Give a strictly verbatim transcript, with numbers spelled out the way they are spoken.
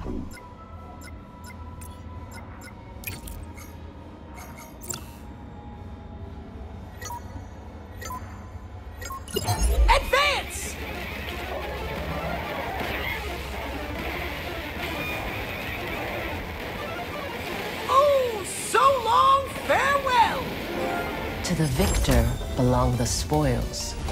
Advance! Oh, so long farewell! To the victor belong the spoils.